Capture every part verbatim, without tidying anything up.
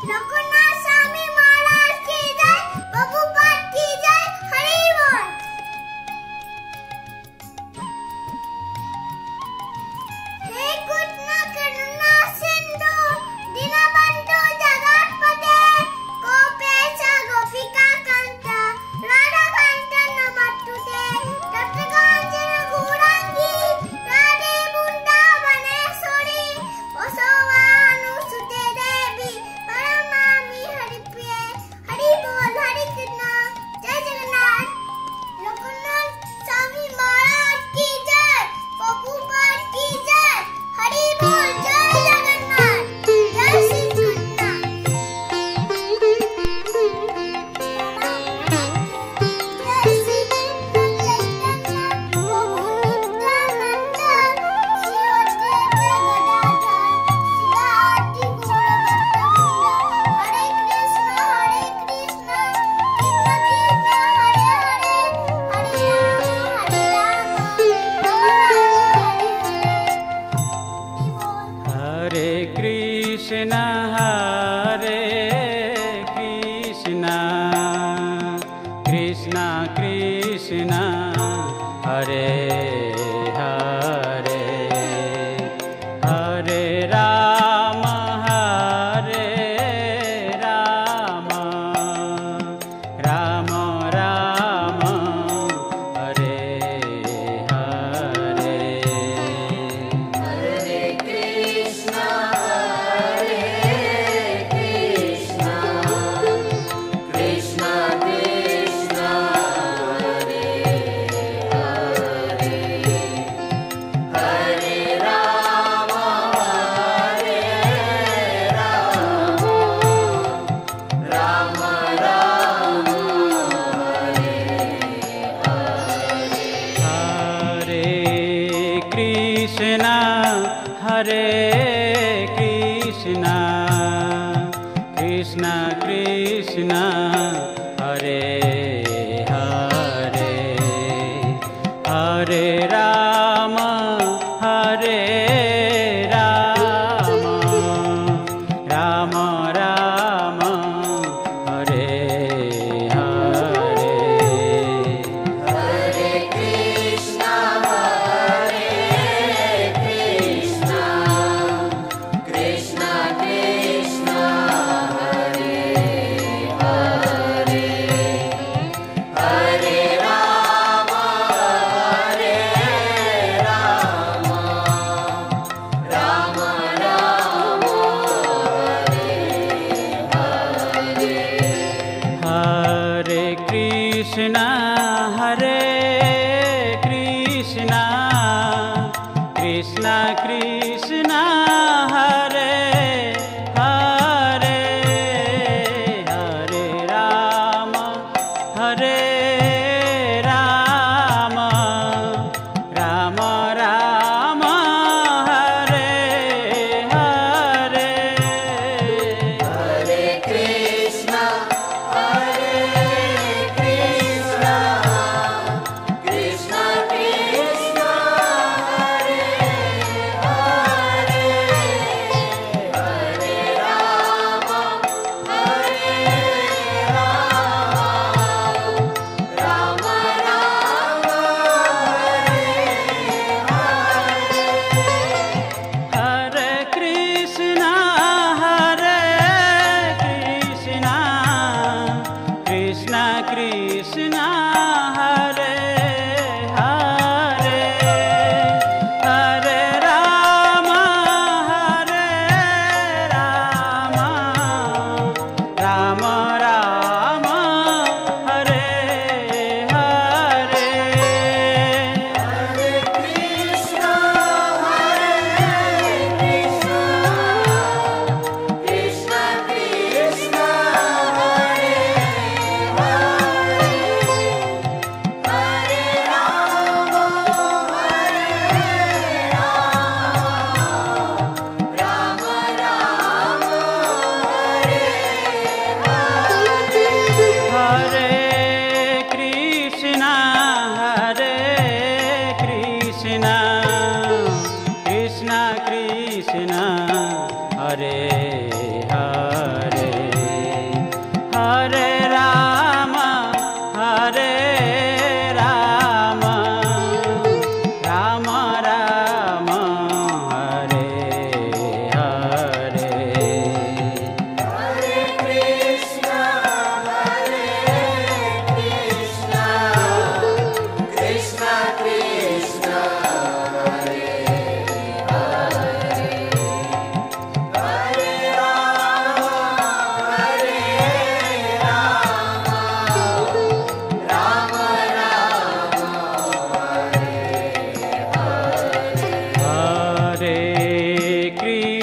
Hare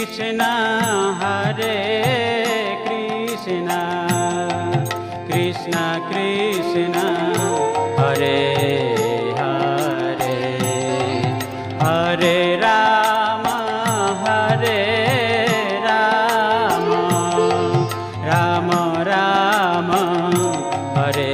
Krishna Hare Krishna Krishna Krishna Hare Hare Hare Rama Hare Rama Rama Rama Hare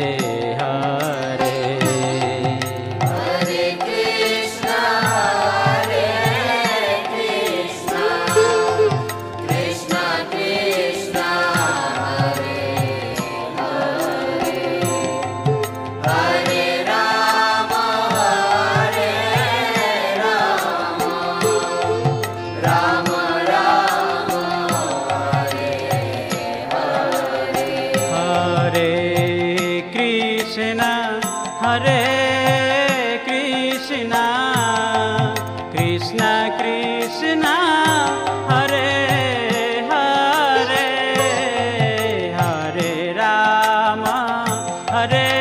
Hare Krishna Krishna Krishna Hare Hare Hare Rama Hare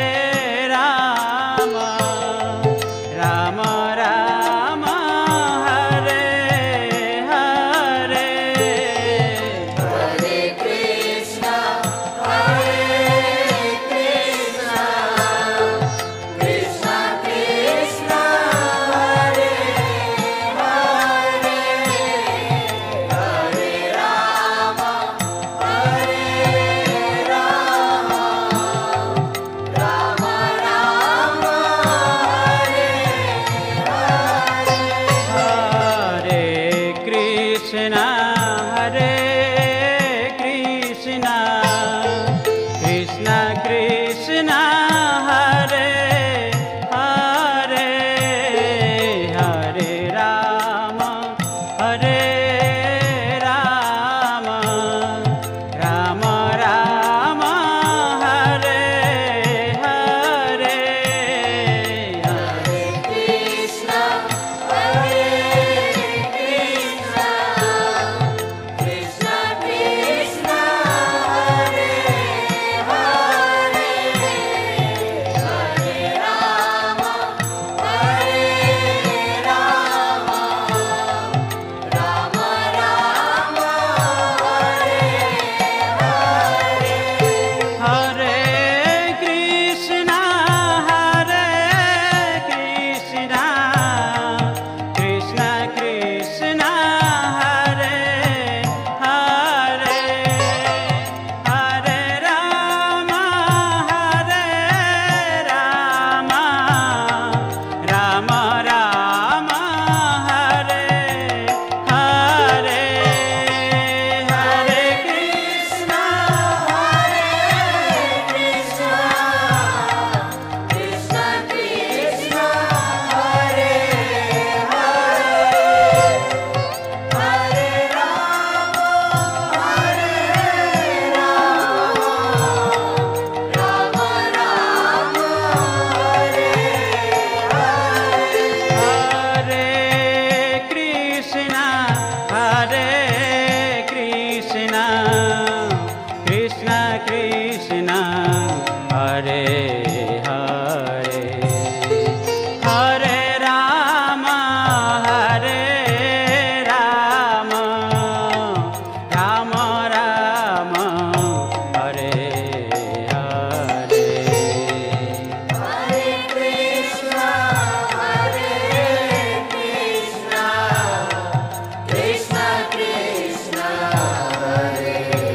Rama Rama Rama Hare Hare Hare Krishna Hare Krishna Hare Krishna Krishna Krishna Hare Hare Hare Rama Hare Rama Rama Rama Hare Hare Hare Krishna Hare Krishna Hare Hare Hare Rama Hare Rama Rama Rama Hare Hare Hare Krishna Hare Krishna Krishna Krishna Hare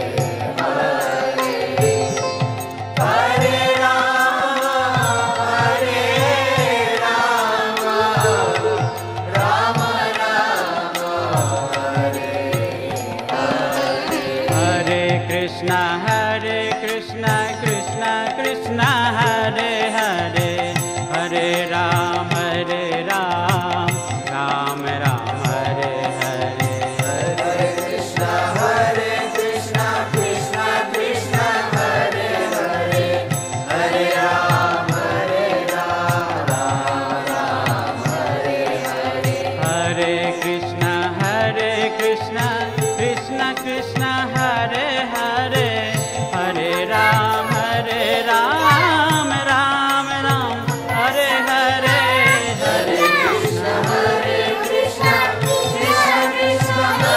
Krishna Hare Krishna Krishna Krishna Hare Hare Hare Ram Hare Ram Ram Ram Hare Hare Hare Krishna Hare Krishna Krishna Krishna Hare Hare Hare Ram Hare Ram Ram Ram Hare Hare Hare Krishna Hare Krishna Krishna Krishna Hare Hare Hare Ram Hare Ram Ram Ram Hare Hare Hare Krishna Hare Krishna Krishna Krishna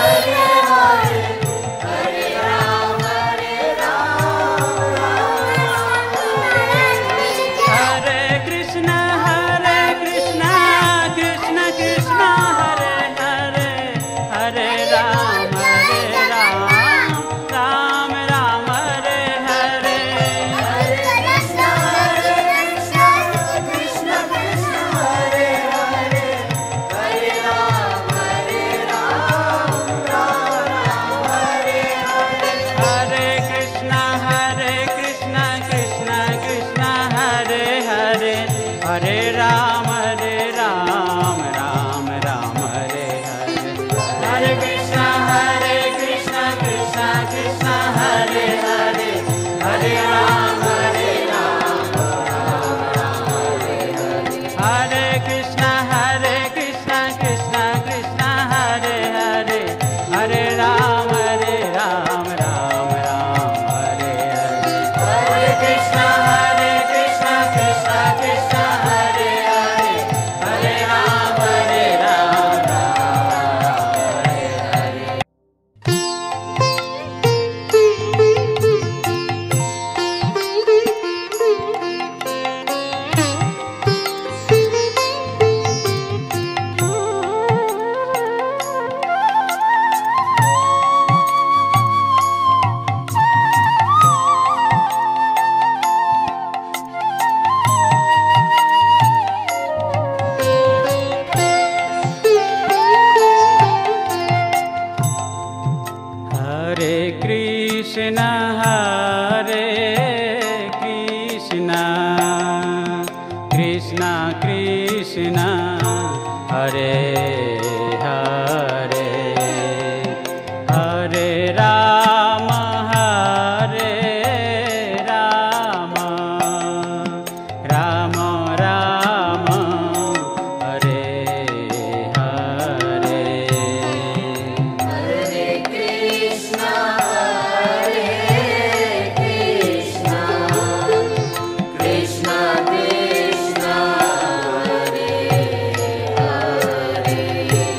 Krishna, Hare Hare, Hare Ram, Hare Ram, Ram Ram, Hare Hare. Hare Krishna, Hare Krishna, Krishna Krishna, Hare Hare, Hare Ram, Hare Ram, Ram Ram, Hare Hare. Hare Krishna, Hare Krishna, Krishna Krishna, Hare Hare, Hare Ram, Hare Ram, Ram Ram, Hare Hare. Hare Krishna, Hare Krishna, Krishna Krishna, Hare Hare, Hare Ram, Hare Ram, Ram Ram, Hare Hare. Hare Krishna, Hare Krishna, Krishna Krishna, Hare Hare, Hare Ram, Hare Ram, Ram Ram, Hare Hare. Hare Krishna, Hare Krishna, Krishna Krishna, Hare Hare, Hare Ram, Hare Ram, Hare Krishna, Hare Krishna, Krishna Krishna, Hare Hare, Hare Rama, Hare Rama, Rama Rama, Hare Hare. Hare Krishna, Hare Krishna, Krishna Krishna, Hare Hare,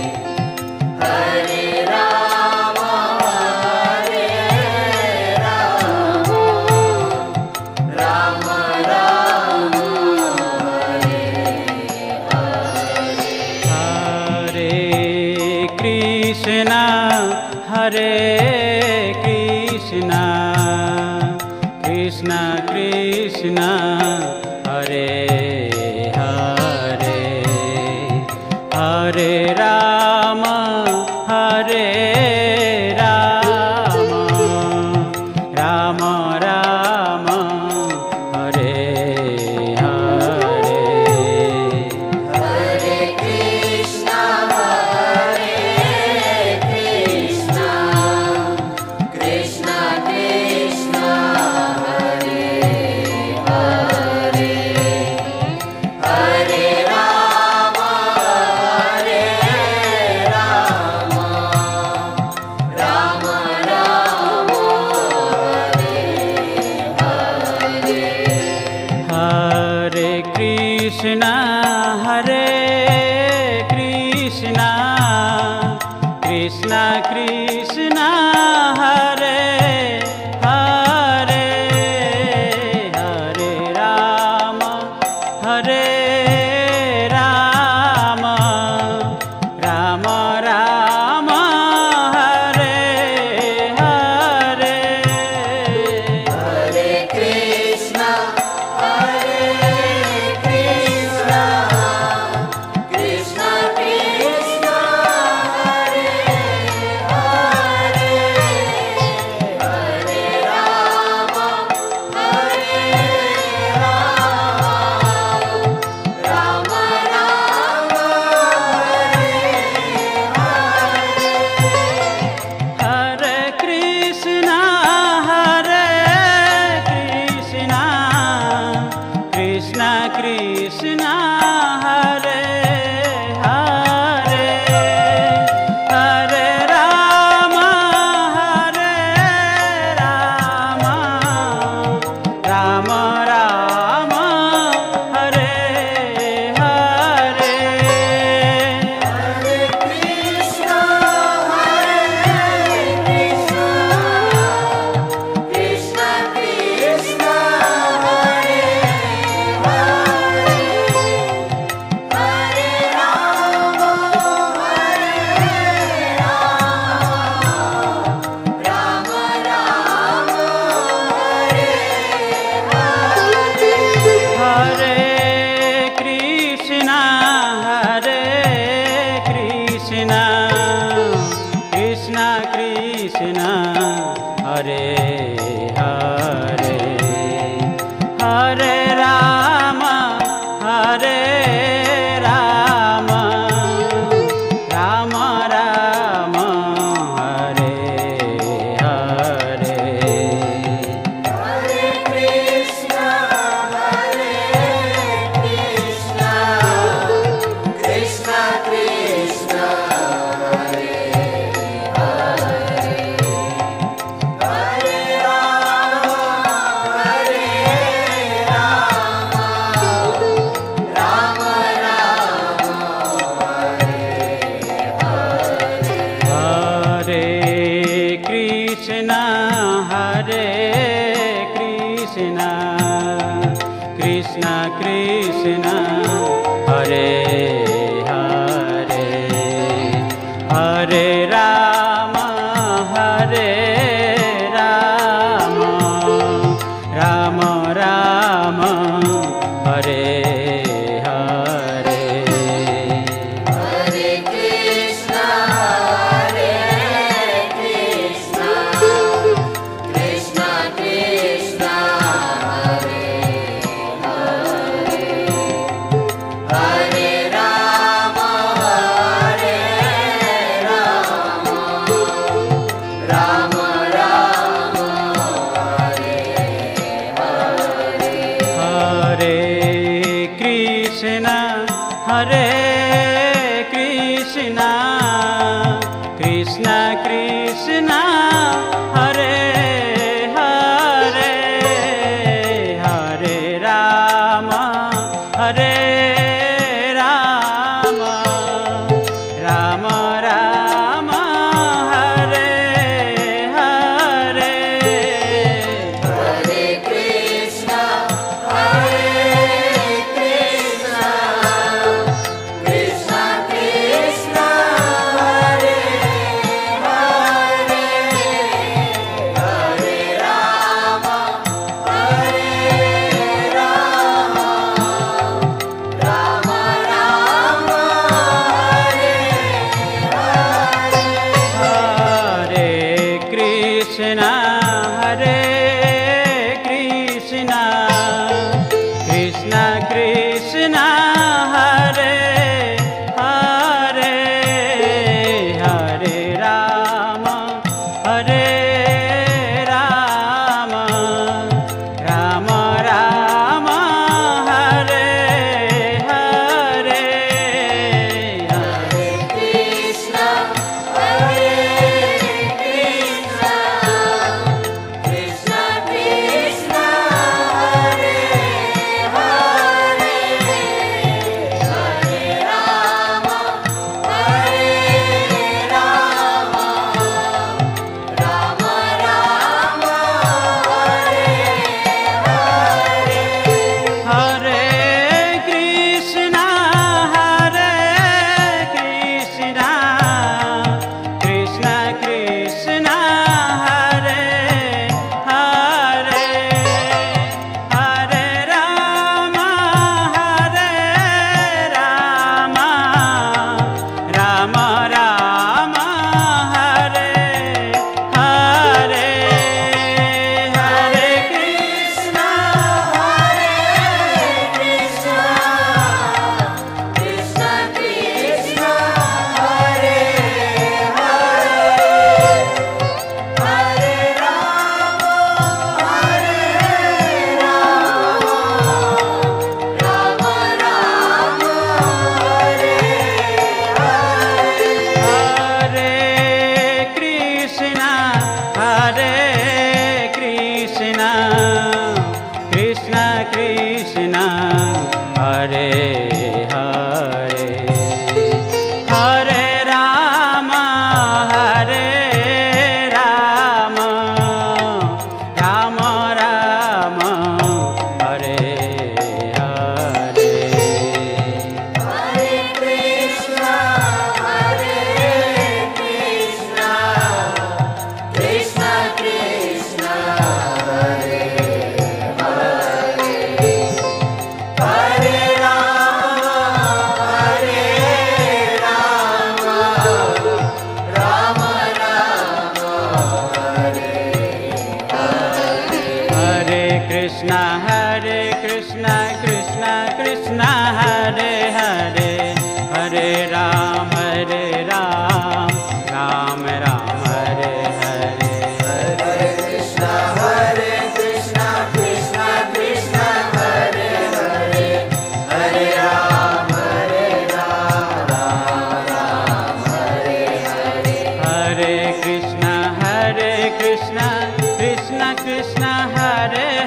Hare Rama, Hare Rama, Rama Rama, Hare Hare. Hare Krishna, Hare Krishna, Krishna Krishna, Hare Hare, Hare Rama, Hare Rama, Rama Rama, Hare Hare. Hare Krishna, Hare Krishna, Krishna Krishna, Hare Hare, Hare Rama, Hare Rama, Rama Rama, Hare Hare. Hare Krishna, Hare Krishna, Krishna Krishna, Hare Hare, Hare Rama, Hare Rama, Rama Rama, Hare Hare. Hare Krishna, Hare Krishna, Krishna Krishna, Hare Hare, Hare Rama, Hare Rama, Rama Rama, Hare Krishna Krishna Krishna Hare Hare Hare Rama Hare Rama Rama Rama Hare Hare Hare Krishna, Hare Krishna, Krishna Krishna, Hare Hare, Hare Rama, Hare Rama, Rama Rama, Hare Krishna Hare Krishna Krishna Krishna Hare Hare Hare Rama Hare Rama Rama Rama Hare Hare Hare Krishna, Hare Krishna, Krishna Krishna, Hare Hare, Hare Rama, Hare Rama, Rama Rama, Hare Hare. Hare Krishna Hare Krishna Krishna Krishna Hare Hare Hare Rama Hare Rama Rama Rama Hare Hare Hare Krishna, Hare Krishna, Krishna Krishna, Hare Hare, Hare Rama, Hare Rama, Rama Rama, Hare Hare. Hare Krishna Hare Krishna Krishna Krishna Hare Hare Hare Rama Hare Rama Rama Rama Hare Hare Hare Krishna, Hare Krishna, Krishna Krishna, Hare Hare, Hare Rama, Hare Rama, Rama Rama, Hare Hare. Hare Krishna Hare Krishna Krishna Krishna Hare Hare Hare Rama Hare Rama Rama Rama Hare Hare Hare Krishna, Hare Krishna, Krishna Krishna, Hare Hare, Hare Rama, Hare Rama, Rama Rama, Hare Hare. Krishna Krishna Krishna Hare